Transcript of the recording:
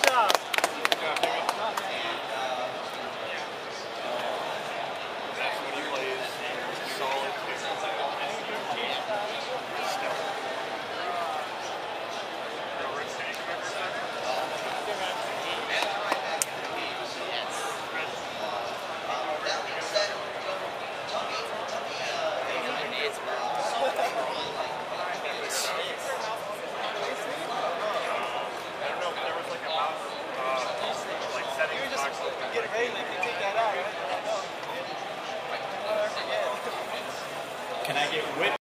job. That's when he plays solid. Get ready, like you take that out, right? Can I get whipped?